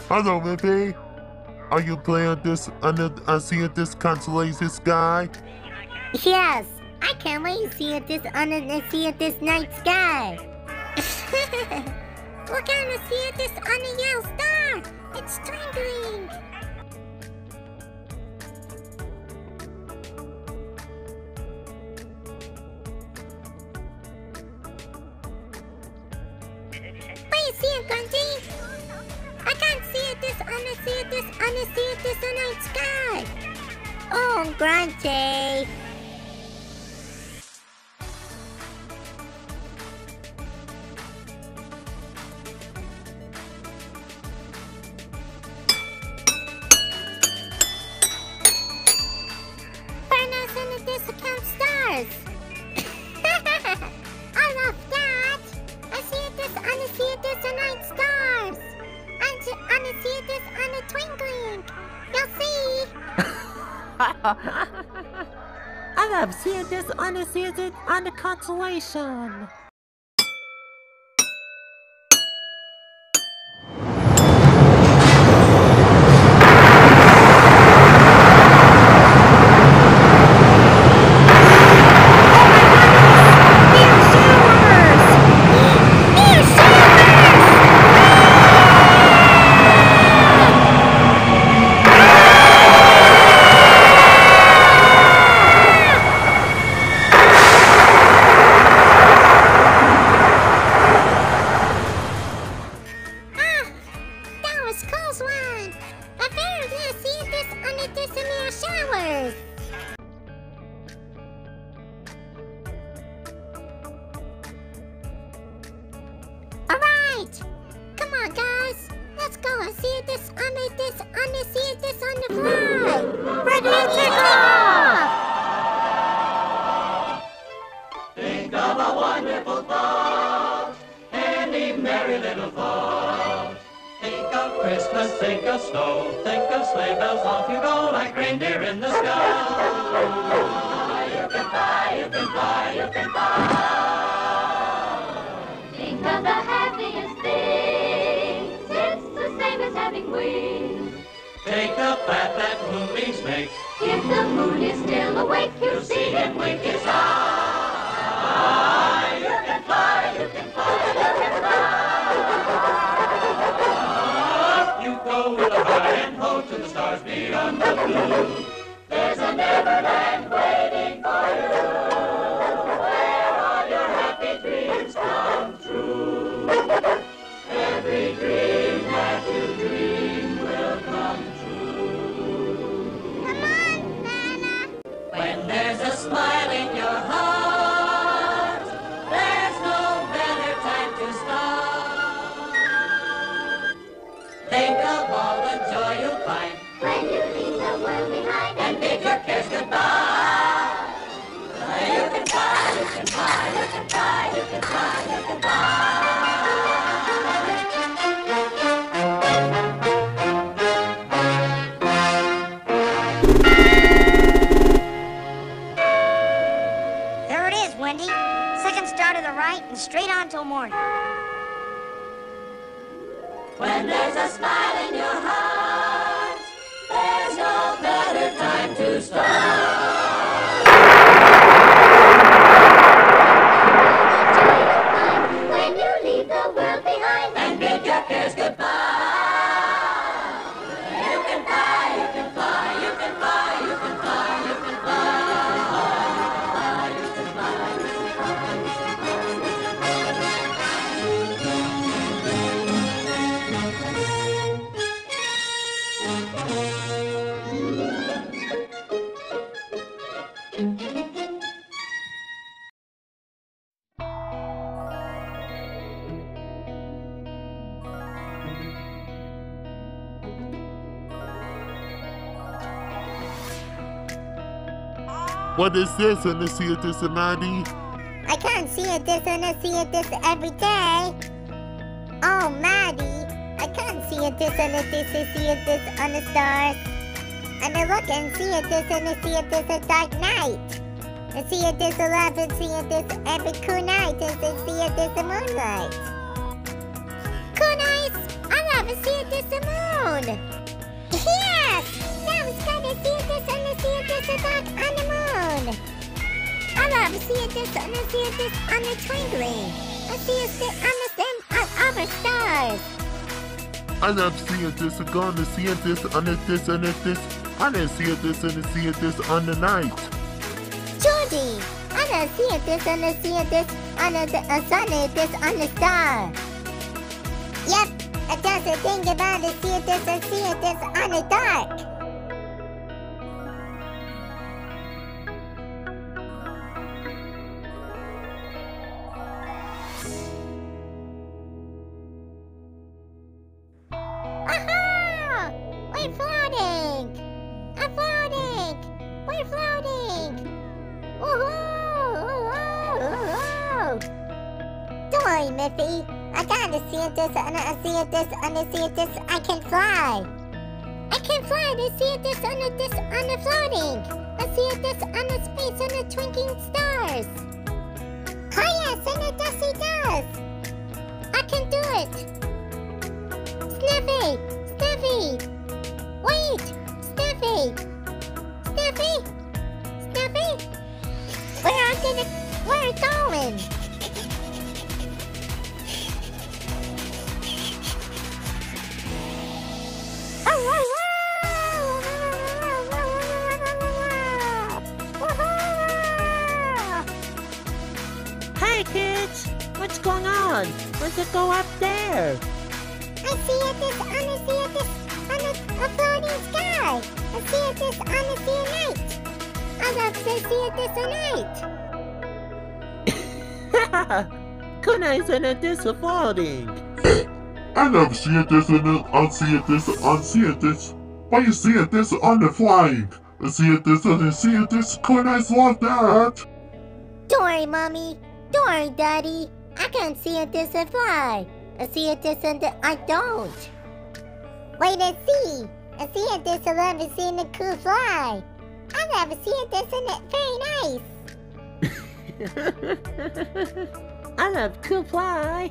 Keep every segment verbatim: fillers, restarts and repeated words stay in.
Hello, Mippy. Are you playing this under uh, seeing this constellation sky? Yes, I can't wait to see it this under and see it this night sky. We're gonna see it this on a yellow star. It's twinkling. Wait, see it, Grunty? I can't see it this under, see it this under, see it this night sky. Oh, Grunty. Stars. I love that. I see it this, I see it this, and night stars. I see, I see it this, and a twinkling. You'll see. I love seeing this on the season on the constellation. Alright! Come on, guys! Let's go and see this under this under see this on the fly! Ready to take off! Think of a wonderful thought, any merry little thought. Think of Christmas, think of snow, think of sleigh bells, off you go like reindeer in the sky. You can fly, you can fly, you can fly. Think of the happiest things, it's the same as having wings. Take the path that moonbeams make. If the moon is still awake, you'll see him wink his eye. You can fly, you can fly, you can fly. Up you go with a high and ho to the stars beyond the blue. There's a Neverland waiting for you, where all your happy dreams come true. Every dream that you dream will come true. Come on, Nana! When there's a smile in your heart, there's no better time to start. Think of all the joy you'll find When you leave the world behind and bid your cares goodbye. You can fly, you can fly, you can fly, you can fly, you can fly. There it is, Wendy. Second star to the right and straight on till morning. When there's a smile in your heart, there's no better time to start. when you leave the world behind And bid your cares goodbye. You can fly, you can fly, you can fly, you can fly, you can fly. You can fly, you can fly, you can What is this in the sea of this, Maddie? I can't see it this and I see it this every day. Oh, Maddie, I can't see it this and I this and see it this on the stars. And I look and see it this and I see it this a dark night. I see it this a love and see it this every cool night and I see it this a moonlight. Cool nights! I love love to see this moon. Yes! Now it's gonna see this and to see this about on the moon. I love to see this and to see this on the twinkling. I see this on the stem of other stars. I love seeing this, I'm gonna see this, on this, and this. I didn't see this and see this on the night. Georgie, I love seeing this and see this on the uh, sun, this on the star. Yep, I just a thing about to see this and see this on the dark. Aha! We're floating! I'm floating! We're floating! Woohoo! Woohoo! Don't worry, Miffy. I gotta see this and I see this and I see this. I can fly. I can fly to see this and this on the floating. I see this on the space and the twinkling stars. Oh yes, and it does, it does. I can do it. Sniffy! Sniffy! Wait! Sniffy! Sniffy! Sniffy! Where are gonna where are going? Hey kids, what's going on? Where's it go up there? I see it this on the see it this on the a floating sky. I see it this on the sea night. I love to see it this night. Good night, and it is floating. I never see this and I see this, I see this. Why you see this on the flying? I see this and I see this. Could I love that? Don't worry, Mommy. Don't worry, Daddy. I can't see it this and fly. I see it this and I don't. Wait and see. I see it this and love to see the cool fly. I love to see it this and it very nice. I love to fly.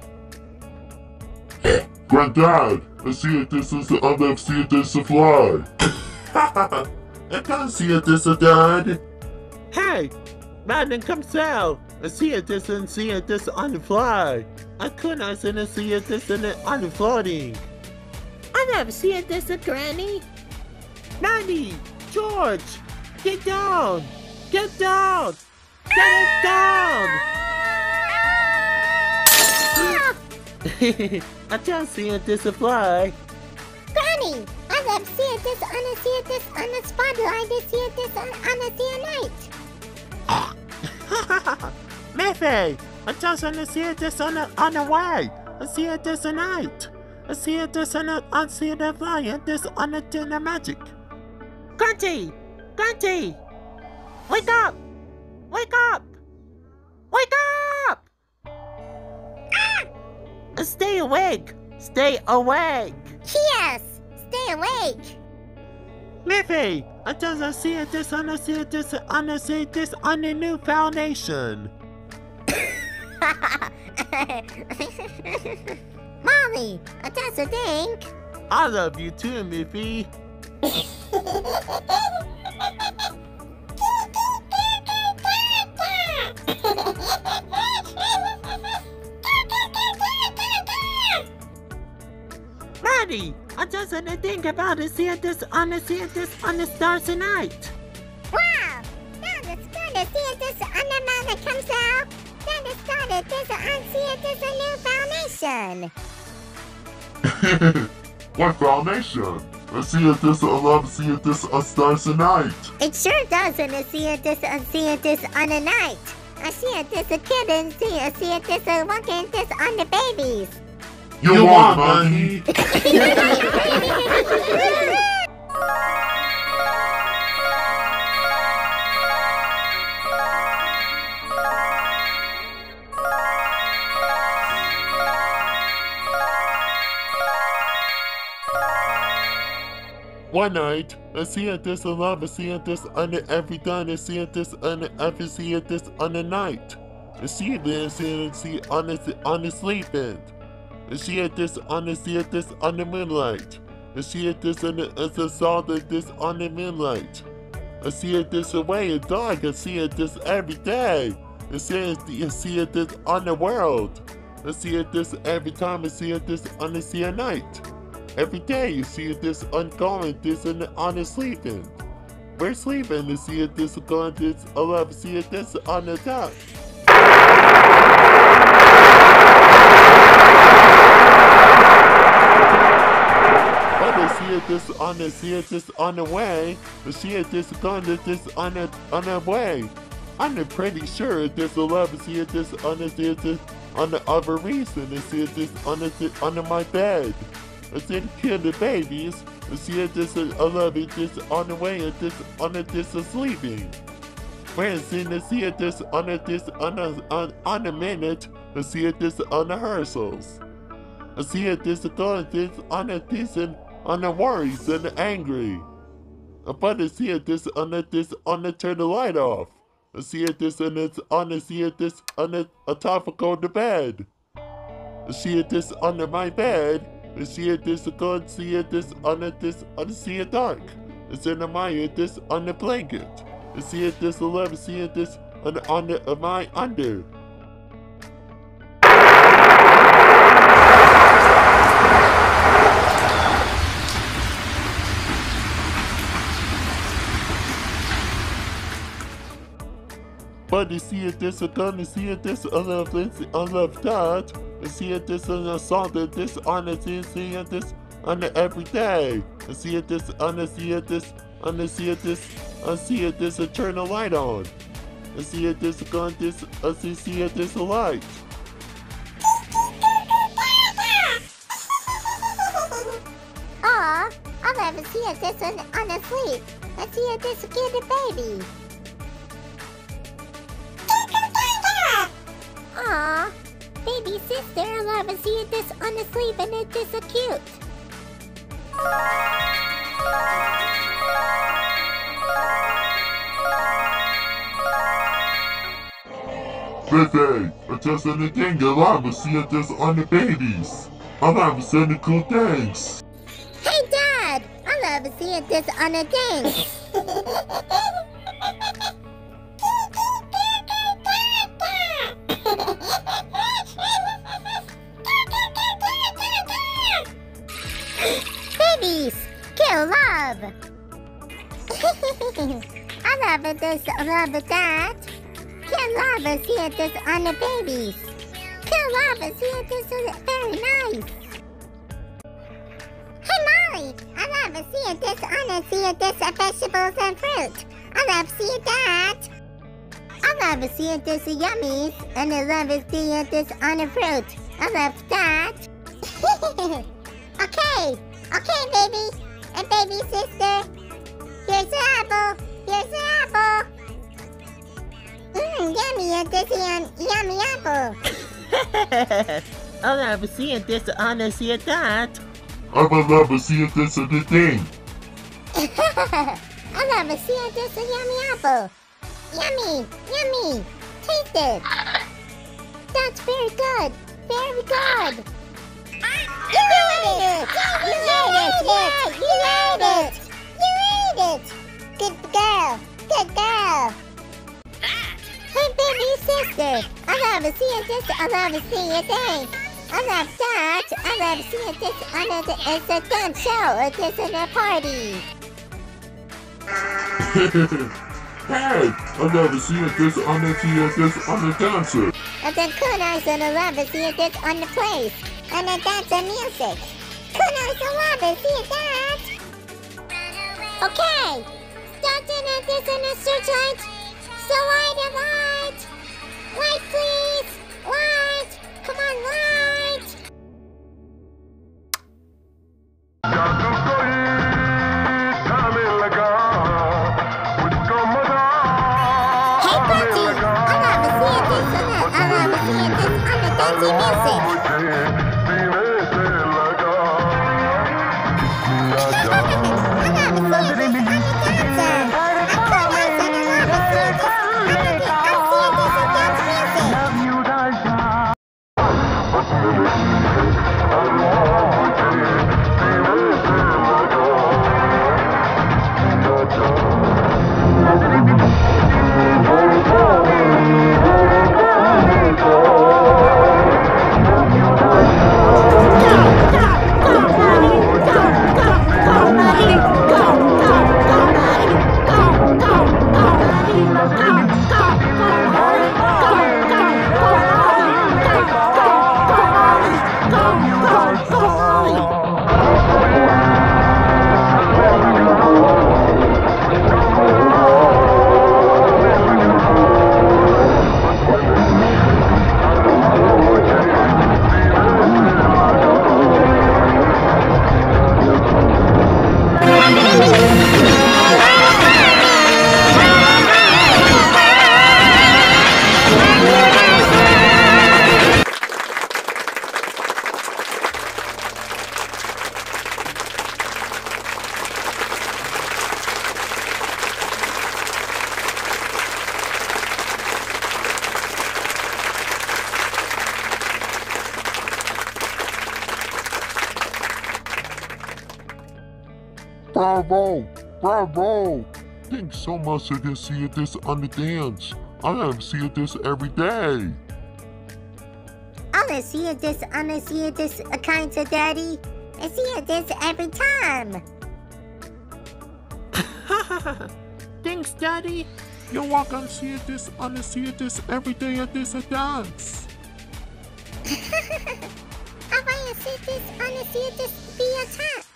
Granddad, I see it this is I love see it this and fly. I can't see it this and Dad. Hey, Madden comes out. I see it this and see it this on the fly. I could not see it see it this and it on the floating. I never see it this and Granny. Nanny, George, get down, get down, get down. I just see it this and fly. Granny, I love see it this on the see it this on the spotlight to see it this on, on the sea night. Miffy, I just want to see it this on the on the way. I see it this night. I see it this on the I see it flying this on the dinner magic. Grunty, Grunty, wake up, wake up, wake up! Ah! Stay awake, stay awake. Yes, stay awake. Miffy, I just see it this on the see it this on the see this on the new foundation. Molly, that's a think. I love you too, Miffy. Maddie, I just want to think about it, see this on the see this on the stars tonight. Wow, now it's gonna see this on the man that comes out. Then it started this on see this a new foundation. What foundation? I see it this I love see it this a stars tonight. It sure does, and I see it this and see it this on the night. I see it this a kid and see I see it this a walking this on the babies. You, you want money? One night, I see it this I love I see it this on the every time I see it this on the every see it this on the night. I see this and see on the on the sleep end. And she had this on the see this on the moonlight. And she had this on the as a saw that this on the moonlight. I see it this away in dark. I see it this every day. I see it, I see it this on the world. I see it this every time. I see it this on the sea at night. Every day you see it this ongoing, this on the, on the sleeping. We're sleeping to see it this going this I love see it this on the top. But I see it this on the see it this on the way. I see it this going this on the on the way. I'm pretty sure this will love see it this on the see it this on the other reason. I see it this on the under my bed. I see it kill the babies. I see it this I love it this on the way and this on the this is sleeping. When I see it see it this on the this on the on, on the minute. I see it this on the rehearsals. I see it this going this on the this and on the worries and the angry. But I see it this on the this on the turn the light off. I see it this and it's on the see it this on the on top of going to bed. I see it this under my bed. I see it this going see it this on the this on the see it dark. It's in the my this on the blanket. I see it this eleven see it this on the on the uh, my under. But you see it this a gun, you see it this I love this, I love that. You see it this and I saw that this on the see, see it this on the every day. I see it this on the see it this on the see it this I see it this and turn the light on. I see it this gun this I see see it this a light. Aw, I never see it this on, on the sleep. I see it this kid the baby. Aw, baby sister, I love to see it this on the sleep and it is so cute. Baby, I just on the thing I love to see it this on the babies. I love to send the cool things. Hey Dad, I love to see it this on the thing. Babies, kill love. I love it this, I love it that. Kill love and see it this on the babies. Kill love and see it this is very nice. Hey Molly, I love to see it this on the see it this vegetables and fruit. I love to see it that. I love to see it this yummies and I love to see it this on the fruit. I love that. Okay, okay baby, and baby sister. Here's the apple, here's the apple. Mmm, yummy, and this yum, yummy apple. I love seeing this on the see that. I would love to see it this on the thing. I love to see it this yummy apple. Yummy, yummy, taste it. That's very good, very good. You ate it! You ate it! You ate it! You ate it! Good girl! Good girl! Hey, baby sister! I love to see it this. I love to see it thing. I love that. I love to see it this. I love it. It's a dance show. It's just in a party. Hey, I love to see it this on the see it this on the dancer. And then Kunai and I love to see it this on the place. And then dance and music. Kunai so love to see it that. Okay. Dancing at this in a searchlight. So light and light. Light please. Light. Come on, light. Hey, Bunty. I love to see it this on the, I love to see it this on the dancing music. Thank you. Bravo! Bravo! Thanks so much I can see this on the dance. I have see this every day. I see this, I see this a kind of daddy. I see this every time. Thanks, Daddy. You're welcome. See this, I see this every day at this dance. I want to see this, I see this be attack.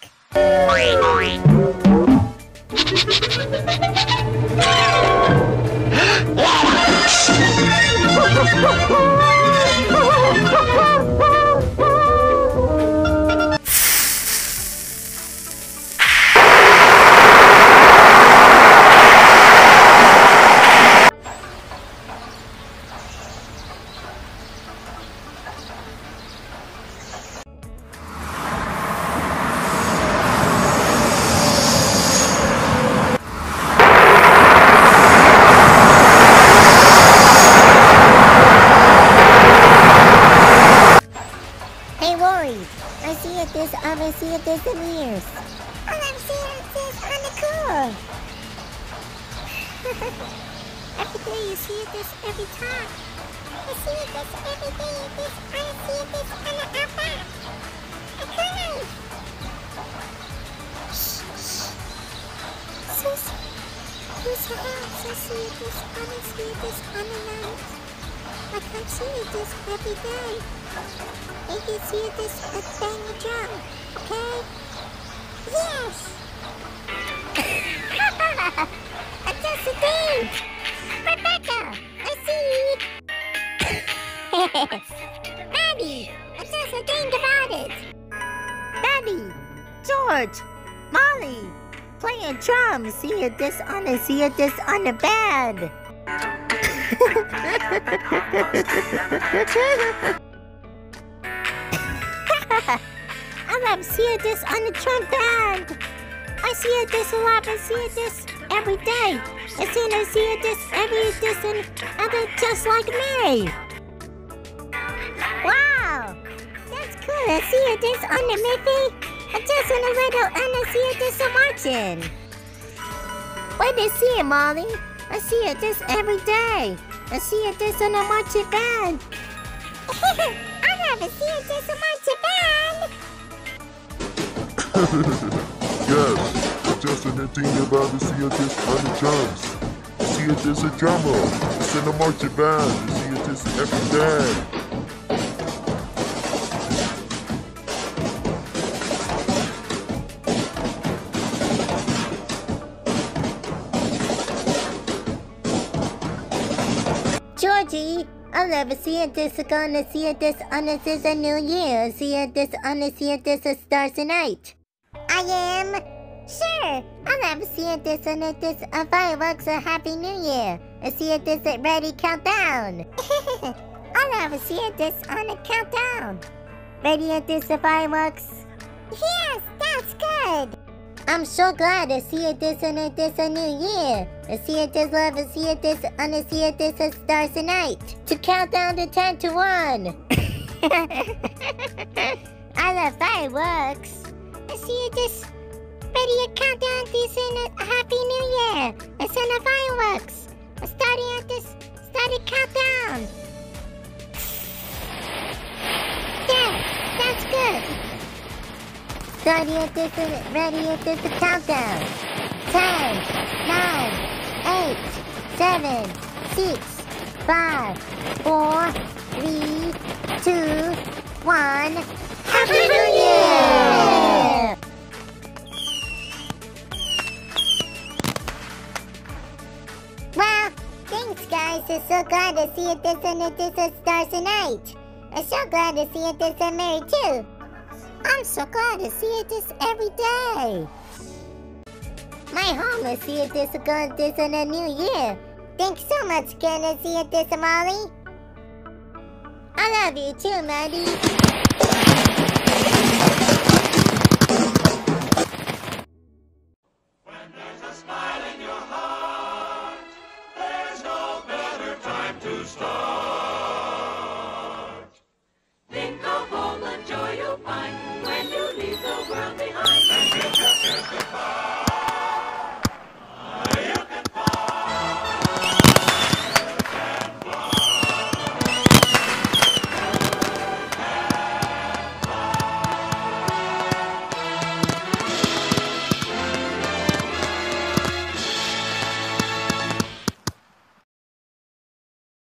I see it this, I haven't seen it this in years. I haven't seen it this on the cool. Every day you see it this every time. I see it this every day you this, I see it this on the outside. I can't. Shh, shh. Sus, who's your house? I see it this, I don't see it this on the night. I can see it this every day. You can see this at bang the drum, okay? Yes! That's the thing! Rebecca, I see you! Maddie, that's the thing about it! Maddie, George, Molly, playing drums. See it this on the, see it this on the band. I love seeing this on the drum band. I see it this a lot. I see it this every day. I see it, I see it this every this and other just like me. Wow, that's cool. I see it this on the Miffy. I just in a little and I see it this a marching. Where do you see it, Molly? I see it this every day. I see it this on a marching band. I never see it this a marching band. Yes, just an thing about the see it this on the drums. See it this a drummer. It's in a marching band. See it this every day. Georgie, I love seeing this gonna see this on this is a new year. See this on this see this a stars tonight. I am sure. I love seeing this on this a fireworks a happy new year. I see this at ready countdown. I love seeing this on the countdown. Ready at this a fireworks. Yes, that's good. I'm so glad to see it this and it this a new year. I see it this love and see it this and I see it this a stars tonight. To count down to ten to one. I love fireworks. I see it this ready to count down this in a happy new year. It's in the fireworks. I'm starting at this starting countdown. Yeah, that's good. Starting at this and ready at this countdown. Ten, nine, eight, seven, six, five, four, three, two, one. Happy New Year! Well, thanks guys. I'm so glad to see it this and it this a stars tonight. I'm so glad to see it this and Mary too. I'm so glad to see it this every day. My home is see it this good this in a new year. Thanks so much, again to see it this Molly. I love you too, Maddie.